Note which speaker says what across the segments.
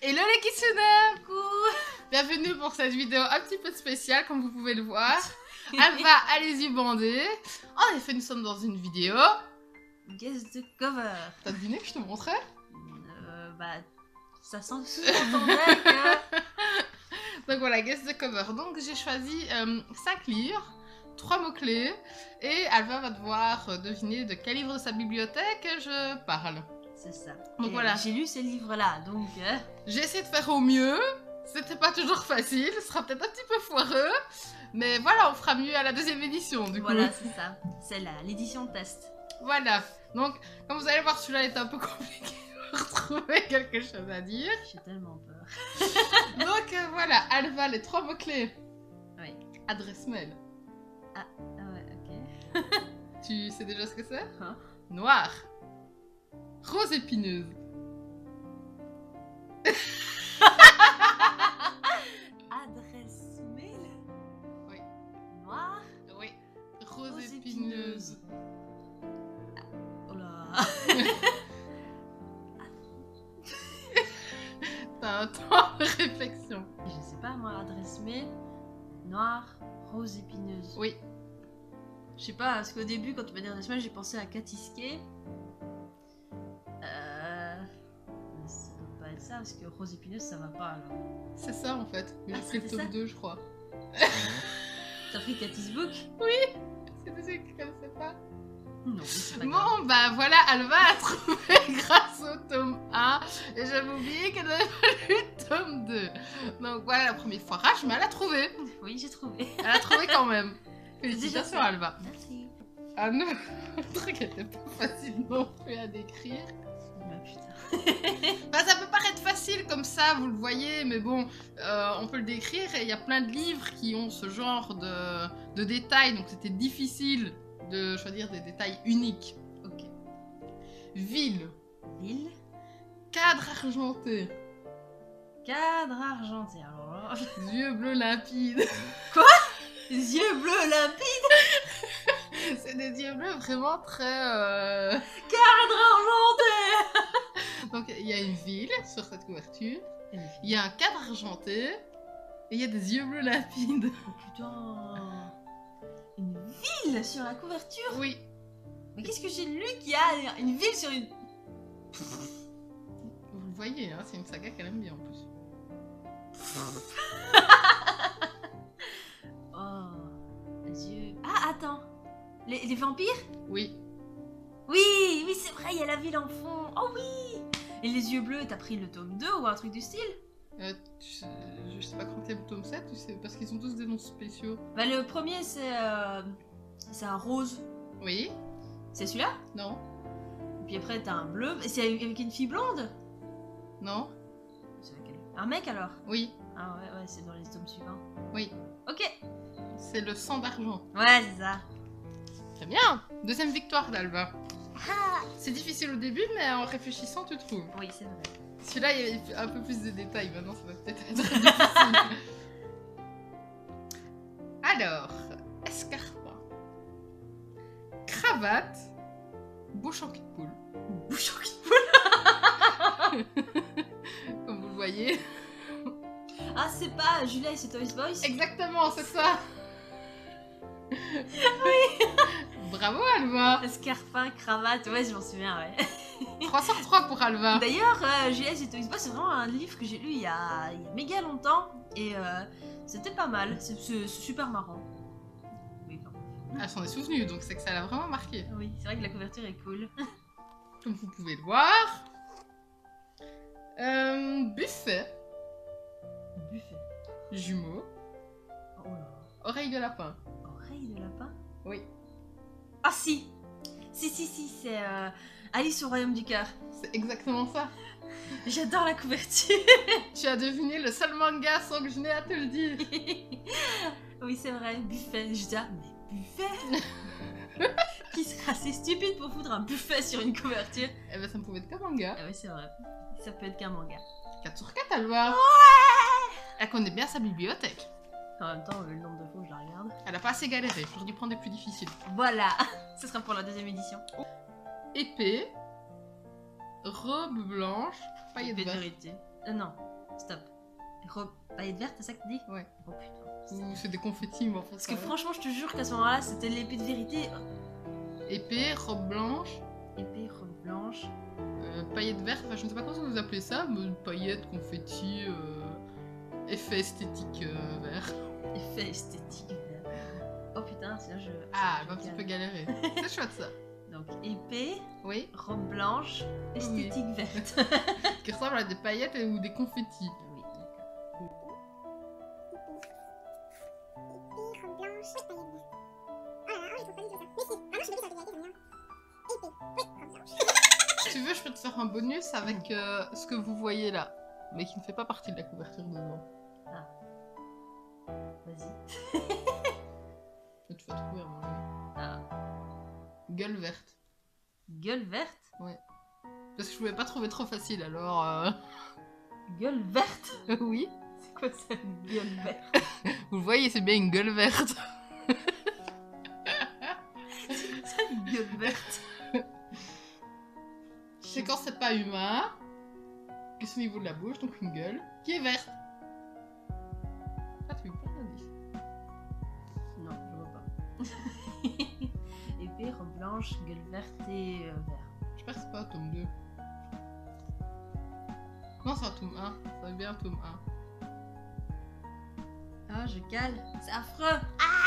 Speaker 1: Hello les Kitsune!
Speaker 2: Coucou.
Speaker 1: Bienvenue pour cette vidéo un petit peu spéciale, comme vous pouvez le voir. Alva a les yeux bandés. En effet, nous sommes dans une vidéo.
Speaker 2: Guess the cover.
Speaker 1: T'as deviné que je te montrais?
Speaker 2: Bah, ça sent sous-entendait que...
Speaker 1: Donc voilà, guess the cover. Donc j'ai choisi 5 livres, 3 mots-clés. Et Alva va devoir deviner de quel livre de sa bibliothèque je parle.
Speaker 2: C'est ça.
Speaker 1: Donc
Speaker 2: Et
Speaker 1: voilà.
Speaker 2: j'ai lu ces livres-là, donc...
Speaker 1: J'ai essayé de faire au mieux. C'était pas toujours facile, ce sera peut-être un petit peu foireux. Mais voilà, on fera mieux à la deuxième édition du coup.
Speaker 2: Voilà, c'est ça. C'est l'édition test.
Speaker 1: Voilà. Donc, comme vous allez voir, celui-là est un peu compliqué pour trouver quelque chose à dire.
Speaker 2: J'ai tellement peur.
Speaker 1: Donc voilà, Alva, les 3 mots-clés.
Speaker 2: Oui.
Speaker 1: Adresse mail.
Speaker 2: Ah ouais, ok.
Speaker 1: Tu sais déjà ce que c'est?
Speaker 2: Hein?
Speaker 1: Noir. Rose épineuse.
Speaker 2: Adresse mail.
Speaker 1: Oui.
Speaker 2: Noir.
Speaker 1: Oui. Rose épineuse.
Speaker 2: Oh là.
Speaker 1: T'as un temps de réflexion.
Speaker 2: Je sais pas, moi, adresse mail. Noir, rose épineuse.
Speaker 1: Oui.
Speaker 2: Je sais pas, parce qu'au début, quand tu m'as dit adresse mail, j'ai pensé à Katiské. Ça doit pas être ça, parce que rose épineuse, ça va pas, alors.
Speaker 1: C'est ça en fait. Mais
Speaker 2: Ah,
Speaker 1: j'ai pris le
Speaker 2: c'était
Speaker 1: tome
Speaker 2: ça
Speaker 1: 2, je crois.
Speaker 2: T'as pris Katisbook?
Speaker 1: C'est des trucs comme c'est pas.
Speaker 2: Non, c'est pas grave.
Speaker 1: Bon, bah voilà, Alva a trouvé grâce au tome 1. Et j'avais oublié qu'elle avait pas lu le tome 2. Donc voilà, la première fois rage, mais elle a trouvé.
Speaker 2: Oui, j'ai trouvé.
Speaker 1: Elle a trouvé quand même.
Speaker 2: Déjà
Speaker 1: Félicitations,
Speaker 2: fait.
Speaker 1: Alva.
Speaker 2: Merci.
Speaker 1: Ah non, le truc était pas facile non plus à décrire.
Speaker 2: Bah putain.
Speaker 1: Bah, ça peut paraître facile comme ça, vous le voyez, mais bon, on peut le décrire. Et il y a plein de livres qui ont ce genre de détails, donc c'était difficile de choisir des détails uniques.
Speaker 2: Ok.
Speaker 1: Ville.
Speaker 2: Ville.
Speaker 1: Cadre argenté.
Speaker 2: Cadre argenté. Alors là...
Speaker 1: Yeux bleus limpides.
Speaker 2: Les yeux bleus limpides.
Speaker 1: C'est des yeux bleus vraiment très...
Speaker 2: Cadre argenté.
Speaker 1: Donc il y a une ville sur cette couverture, il y a un cadre argenté, et il y a des yeux bleus limpides.
Speaker 2: Oh putain. Une ville sur la couverture.
Speaker 1: Oui.
Speaker 2: Mais qu'est-ce que j'ai lu qu'il y a une ville sur une...
Speaker 1: Vous le voyez, hein, c'est une saga qu'elle aime bien en plus.
Speaker 2: Oh. Les yeux... Ah, attends. Les vampires?
Speaker 1: Oui.
Speaker 2: Oui, oui, c'est vrai, il y a la ville en fond. Oh oui. Et les yeux bleus, t'as pris le tome 2 ou un truc du style?
Speaker 1: Je sais pas quand il y a le tome 7, tu sais, parce qu'ils ont tous des noms spéciaux.
Speaker 2: Bah le premier, c'est un rose.
Speaker 1: Oui.
Speaker 2: C'est celui-là?
Speaker 1: Non.
Speaker 2: Et puis après, t'as un bleu. Et c'est avec une fille blonde?
Speaker 1: Non.
Speaker 2: C'est laquelle? Un mec alors?
Speaker 1: Oui.
Speaker 2: Ah ouais, ouais, c'est dans les tomes suivants.
Speaker 1: Oui.
Speaker 2: Ok.
Speaker 1: C'est le sang d'argent.
Speaker 2: Ouais, c'est ça.
Speaker 1: Très bien. Deuxième victoire d'Alva. C'est difficile au début, mais en réfléchissant, tu trouves.
Speaker 2: Oui, c'est vrai.
Speaker 1: Celui-là, il y a un peu plus de détails. Maintenant, ça va peut-être être difficile. Alors, escarpin, cravate, bouche en cul de poule.
Speaker 2: Bouchon qui poule.
Speaker 1: Comme vous le voyez.
Speaker 2: Ah, c'est pas Julia et ses Toys Boys?
Speaker 1: Exactement, c'est ça. Oui. Bravo, Alva.
Speaker 2: Escarpin, cravate, ouais, je m'en souviens, ouais.
Speaker 1: 3 sur 3 pour Alva.
Speaker 2: D'ailleurs, Julia et ses Toys Boys, c'est vraiment un livre que j'ai lu il y a méga longtemps. Et c'était pas mal. C'est super marrant. Oui, pardon.
Speaker 1: Elle s'en est souvenue, donc c'est que ça l'a vraiment marqué.
Speaker 2: Oui, c'est vrai que la couverture est cool.
Speaker 1: Comme vous pouvez le voir. Buffet,
Speaker 2: Buffet.
Speaker 1: jumeaux,
Speaker 2: Oh là.
Speaker 1: oreille de lapin.
Speaker 2: Oreille de lapin?
Speaker 1: Oui.
Speaker 2: Ah si. Si, c'est Alice au Royaume du Cœur.
Speaker 1: C'est exactement ça.
Speaker 2: J'adore la couverture.
Speaker 1: Tu as deviné le seul manga sans que je n'ai à te le dire.
Speaker 2: Oui, c'est vrai, buffet. Je dis, ah, mais buffet. Qui serait assez stupide pour foutre un buffet sur une couverture?
Speaker 1: Eh ben ça me pouvait être qu'un manga.
Speaker 2: Ah oui, c'est vrai. Ça peut être qu'un manga.
Speaker 1: 4 sur 4, Alva. Ouais. Elle connaît bien sa bibliothèque.
Speaker 2: En même temps, le nombre de fois où je la regarde.
Speaker 1: Elle a pas assez galéré, j'aurais dû prendre des plus difficiles.
Speaker 2: Voilà. Ce sera pour la deuxième édition.
Speaker 1: Épée, robe blanche, paillettes
Speaker 2: Épée de
Speaker 1: vertes.
Speaker 2: vérité. Non. Stop. Paillettes vertes, c'est ça que tu dis?
Speaker 1: Ouais.
Speaker 2: Oh putain.
Speaker 1: Ou c'est des confettis, mais enfin.
Speaker 2: Parce que franchement, je te jure qu'à ce moment-là, c'était l'épée de vérité.
Speaker 1: Épée, robe blanche,
Speaker 2: Épée, robe blanche.
Speaker 1: paillettes vertes, enfin je ne sais pas comment vous appelez ça, mais paillettes, confettis, effet esthétique vert.
Speaker 2: Effet esthétique vert. Oh putain, c'est là je.
Speaker 1: Ah,
Speaker 2: je
Speaker 1: elle va un petit
Speaker 2: calme.
Speaker 1: peu galérer. C'est chouette ça.
Speaker 2: Donc épée,
Speaker 1: Oui,
Speaker 2: robe blanche, esthétique verte.
Speaker 1: qui ressemble à des paillettes ou des confettis.
Speaker 2: Oui, d'accord.
Speaker 3: Robe blanche, paillettes vertes. Oh là là, je trouve pas du tout ça. Mais si, ah non, je me dis ça, j'avais bien. Épée, oui, robe blanche.
Speaker 1: Si tu veux, je peux te faire un bonus avec ce que vous voyez là, mais qui ne fait pas partie de la couverture de devant.
Speaker 2: Vas-y.
Speaker 1: Je te fais trouver à mon avis.
Speaker 2: Ah.
Speaker 1: Gueule verte.
Speaker 2: Gueule verte.
Speaker 1: Parce que je pouvais pas trouver trop facile alors.
Speaker 2: Gueule verte.
Speaker 1: Oui.
Speaker 2: C'est quoi ça, une gueule verte?
Speaker 1: Vous le voyez, c'est bien une gueule verte.
Speaker 2: C'est une gueule verte.
Speaker 1: C'est quand c'est pas humain, que c'est au niveau de la bouche, donc une gueule, qui est verte. Ah, tu veux plein d'indices.
Speaker 2: Non, je vois pas. Épée, robe blanche, gueule verte et vert.
Speaker 1: J'espère que c'est pas un tome 2. Non, c'est un tome 1. Ça va bien un tome 1.
Speaker 2: Ah, je cale. C'est affreux.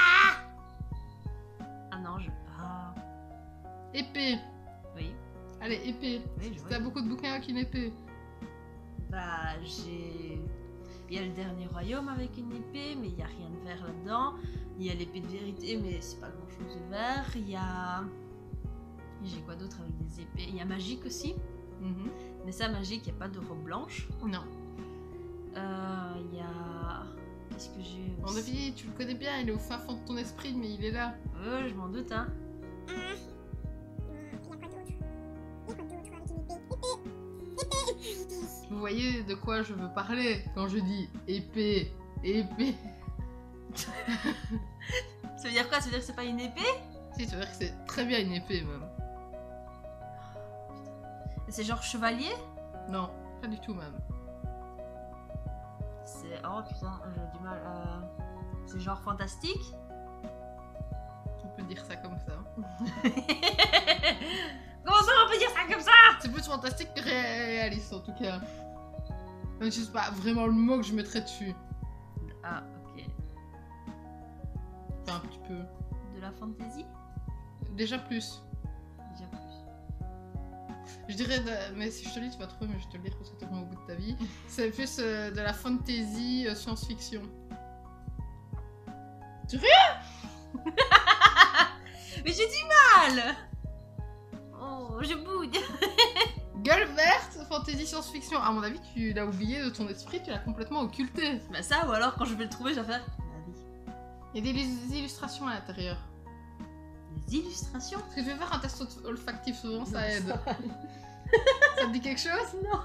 Speaker 2: Ah non, je pas.
Speaker 1: Épée.
Speaker 2: Oui.
Speaker 1: Allez, épée.
Speaker 2: Oui, je vois.
Speaker 1: T'as beaucoup de bouquins avec une épée.
Speaker 2: Bah, j'ai. Il y a le dernier royaume avec une épée, mais il n'y a rien de vert là-dedans. Il y a l'épée de vérité, mais c'est pas grand chose de vert. Il y a. J'ai quoi d'autre avec des épées? Il y a magique aussi.
Speaker 1: Mhm.
Speaker 2: Mais ça, magique, il n'y a pas de robe blanche.
Speaker 1: Non.
Speaker 2: Il y a. Qu'est-ce que j'ai
Speaker 1: À mon
Speaker 2: aussi?
Speaker 1: avis, tu le connais bien, il est au fin fond de ton esprit, mais il est là.
Speaker 2: Je m'en doute, hein.
Speaker 3: Il y a quoi d'autre? Il y a quoi d'autre avec une épée? Épée!
Speaker 1: Vous voyez de quoi je veux parler quand je dis épée, épée.
Speaker 2: Ça veut dire quoi? Ça veut dire que c'est pas une épée?
Speaker 1: Si, tu veux dire que c'est très bien une épée même.
Speaker 2: C'est genre chevalier?
Speaker 1: Non, pas du tout même.
Speaker 2: C'est. Oh putain, j'ai du mal. C'est genre fantastique?
Speaker 1: On peut dire ça comme ça.
Speaker 2: Comment ça, on peut dire ça comme ça?
Speaker 1: C'est plus fantastique que réaliste en tout cas. Même si c'est pas vraiment le mot que je mettrais dessus.
Speaker 2: Ah, ok.
Speaker 1: Enfin, un petit peu.
Speaker 2: De la fantasy?
Speaker 1: Déjà plus.
Speaker 2: Déjà plus.
Speaker 1: Je dirais, mais si je te le dis, tu vas trouver, mais je vais te le dire parce que t'es vraiment au bout de ta vie. C'est plus de la fantasy science-fiction.
Speaker 2: Mais j'ai du mal! Oh, je boude!
Speaker 1: Gueule verte, fantasy science-fiction. À mon avis, tu l'as oublié de ton esprit, tu l'as complètement occulté.
Speaker 2: Bah, ça, ou alors quand je vais le trouver, je vais faire. Ma vie.
Speaker 1: Il y a des illustrations à l'intérieur.
Speaker 2: Des illustrations?
Speaker 1: Parce que je vais faire un test olfactif, souvent ça
Speaker 2: Non,
Speaker 1: aide.
Speaker 2: ça-
Speaker 1: Ça te dit quelque chose?
Speaker 2: Non.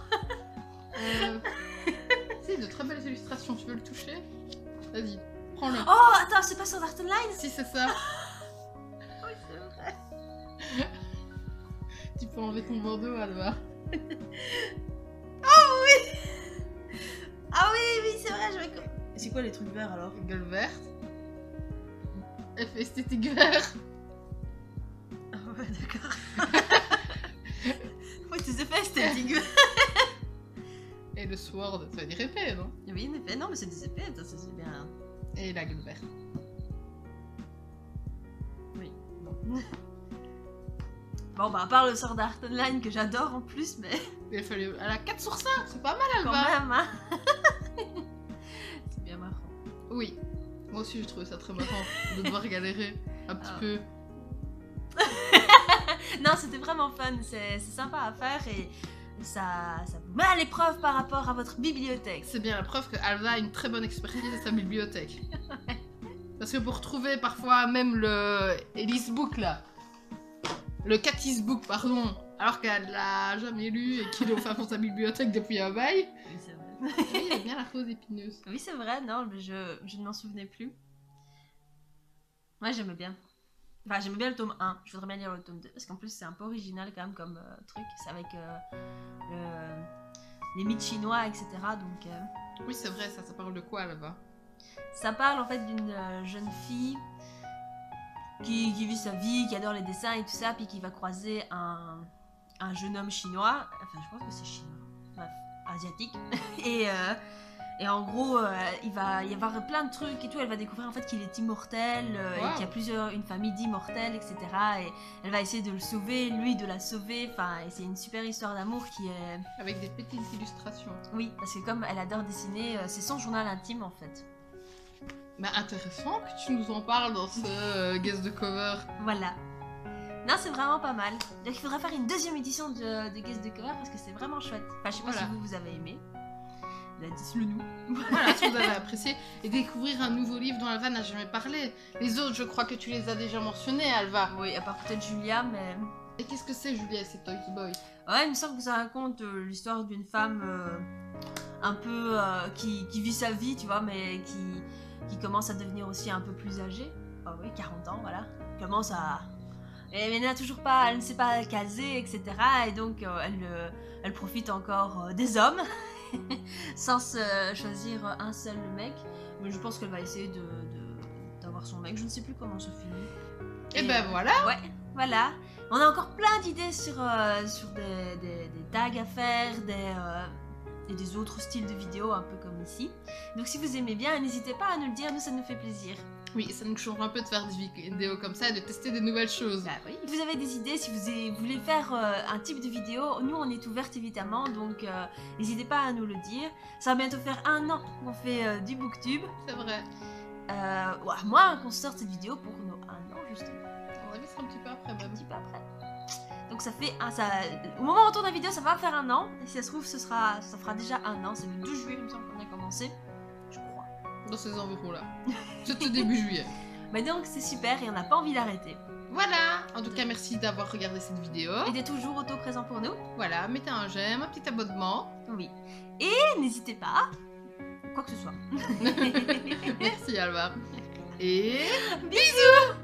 Speaker 1: C'est de très belles illustrations, tu veux le toucher? Vas-y, prends-le.
Speaker 2: Oh, attends, c'est pas sur Art Online?
Speaker 1: Si c'est ça,
Speaker 2: Oui, c'est vrai.
Speaker 1: tu peux enlever ton bandeau, Alba.
Speaker 2: Ah oui, oui, c'est vrai, je vais. C'est quoi les trucs verts alors?
Speaker 1: Gueule verte. Effet esthétique vert.
Speaker 2: Ah ouais, d'accord. Oui, tes effets esthétiques.
Speaker 1: Et le sword, ça veut dire épée, non?
Speaker 2: Oui, en effet, non, mais c'est des épées, attends, ça, c'est bien.
Speaker 1: Et la gueule verte.
Speaker 2: Oui, bon. Bon, bah, à part le sort d'Art Online que j'adore en plus, mais
Speaker 1: Il a fallu... Elle a 4 sur 5, c'est pas mal,
Speaker 2: quand
Speaker 1: Alba.
Speaker 2: même, hein. C'est bien marrant.
Speaker 1: Oui. Moi aussi, j'ai trouvé ça très marrant de devoir galérer un petit
Speaker 2: Ah.
Speaker 1: peu.
Speaker 2: Non, c'était vraiment fun, c'est sympa à faire et ça vous met à l'épreuve par rapport à votre bibliothèque.
Speaker 1: C'est bien la preuve que Alba a une très bonne expertise de sa bibliothèque. Parce que pour trouver parfois même le Elise Book là, le Cathy's Book pardon, alors qu'elle l'a jamais lu et qu'il est au fin fond de sa bibliothèque depuis un bail.
Speaker 2: Oui, c'est vrai.
Speaker 1: Oui, il y a bien la rose épineuse.
Speaker 2: Oui, c'est vrai, non, mais je ne m'en souvenais plus. Ouais, j'aimais bien. Enfin, j'aimais bien le tome 1, je voudrais bien lire le tome 2, parce qu'en plus c'est un peu original quand même comme truc, c'est avec les mythes chinois, etc. Donc
Speaker 1: Oui, c'est vrai, ça parle de quoi là-bas?
Speaker 2: ça parle en fait d'une jeune fille qui vit sa vie, qui adore les dessins et tout ça, puis qui va croiser un jeune homme chinois, enfin je pense que c'est chinois, bref, asiatique, et en gros il va y avoir plein de trucs et tout, elle va découvrir en fait qu'il est immortel, et qu'il y a une famille d'immortels, etc. Et elle va essayer de le sauver, lui de la sauver, enfin et c'est une super histoire d'amour qui est...
Speaker 1: Avec des petites illustrations.
Speaker 2: Oui, parce que comme elle adore dessiner, c'est son journal intime en fait.
Speaker 1: Bah intéressant que tu nous en parles dans ce guest de cover.
Speaker 2: Voilà. Non, c'est vraiment pas mal. Donc il faudrait faire une deuxième édition de Guest de Cover parce que c'est vraiment chouette. Enfin, je sais pas
Speaker 1: Voilà.
Speaker 2: si vous avez aimé. Bah, dites-le nous.
Speaker 1: Voilà, si vous avez apprécié. Et découvrir un nouveau livre dont Alva n'a jamais parlé. Les autres, je crois que tu les as déjà mentionnés, Alva.
Speaker 2: Oui, à part peut-être Julia, mais...
Speaker 1: Et qu'est-ce que c'est, Julia, c'est Toys Boy?
Speaker 2: Ouais, il me semble que ça raconte l'histoire d'une femme un peu qui vit sa vie, tu vois, mais qui commence à devenir aussi un peu plus âgée. Ah oui, 40 ans, voilà. Commence à... Mais elle n'a toujours pas, elle ne s'est pas casée, etc. Et donc elle profite encore des hommes, sans se choisir un seul mec. Mais je pense qu'elle va essayer d'avoir son mec. Je ne sais plus comment ça finit.
Speaker 1: Et ben voilà.
Speaker 2: Ouais, voilà. On a encore plein d'idées sur des tags à faire, et des autres styles de vidéos, un peu comme ici. Donc si vous aimez bien, n'hésitez pas à nous le dire, nous ça nous fait plaisir.
Speaker 1: Oui, ça nous change un peu de faire des vidéos comme ça et de tester des nouvelles choses.
Speaker 2: Bah oui. Vous avez des idées, si vous voulez faire un type de vidéo, nous on est ouverte évidemment, donc n'hésitez pas à nous le dire. Ça va bientôt faire 1 an qu'on fait du booktube.
Speaker 1: C'est vrai.
Speaker 2: Ouais, moi qu'on sorte cette vidéo pour nos 1 an justement.
Speaker 1: On va mettre un petit peu après
Speaker 2: Un
Speaker 1: même.
Speaker 2: petit peu après. Donc ça fait au moment où on tourne la vidéo, ça va faire 1 an. Et si ça se trouve, ça fera déjà 1 an. C'est le 12 juillet, il me semble qu'on a commencé. Je crois.
Speaker 1: Dans ces environs-là. C'est au début juillet.
Speaker 2: Mais donc c'est super et on n'a pas envie d'arrêter.
Speaker 1: Voilà. En tout cas, merci d'avoir regardé cette vidéo.
Speaker 2: Et d'être toujours auto-présent pour nous.
Speaker 1: Voilà, mettez un j'aime, un petit abonnement.
Speaker 2: Oui. Et n'hésitez pas, quoi que ce soit.
Speaker 1: Merci Alva. Et...
Speaker 2: Bisous.